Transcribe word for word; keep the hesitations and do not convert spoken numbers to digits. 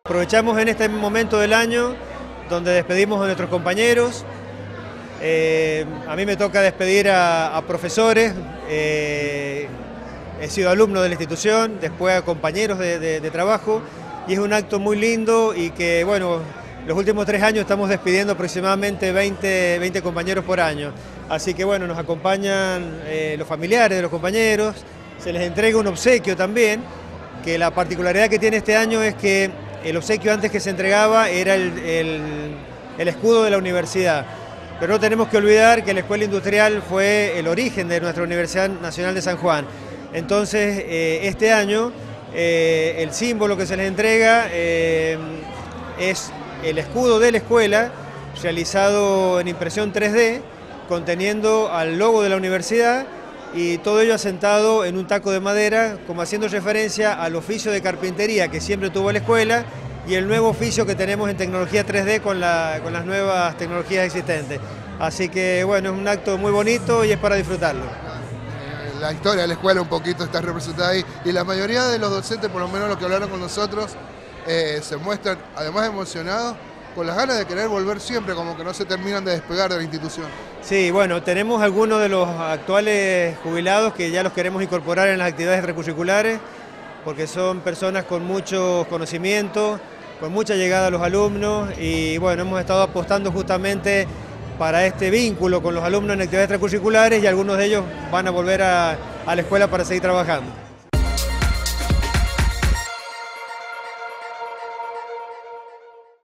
aprovechamos en este momento del año donde despedimos a nuestros compañeros. Eh, a mí me toca despedir a, a profesores, eh, he sido alumno de la institución, después a compañeros de, de, de trabajo, y es un acto muy lindo y que, bueno, los últimos tres años estamos despidiendo aproximadamente veinte, veinte compañeros por año. Así que, bueno, nos acompañan eh, los familiares de los compañeros, se les entrega un obsequio también, que la particularidad que tiene este año es que el obsequio antes que se entregaba era el, el, el escudo de la universidad. Pero no tenemos que olvidar que la Escuela Industrial fue el origen de nuestra Universidad Nacional de San Juan. Entonces, eh, este año, eh, el símbolo que se les entrega eh, es el escudo de la escuela, realizado en impresión tres D, conteniendo al logo de la universidad, y todo ello asentado en un taco de madera, como haciendo referencia al oficio de carpintería que siempre tuvo la escuela, y el nuevo oficio que tenemos en tecnología tres D con, la, con las nuevas tecnologías existentes. Así que, bueno, es un acto muy bonito y es para disfrutarlo. La historia de la escuela un poquito está representada ahí, y la mayoría de los docentes, por lo menos los que hablaron con nosotros, eh, se muestran además emocionados, con las ganas de querer volver siempre, como que no se terminan de despegar de la institución. Sí, bueno, tenemos algunos de los actuales jubilados que ya los queremos incorporar en las actividades extracurriculares, porque son personas con muchos conocimientos, con mucha llegada a los alumnos, y bueno, hemos estado apostando justamente para este vínculo con los alumnos en actividades extracurriculares, y algunos de ellos van a volver a, a la escuela para seguir trabajando.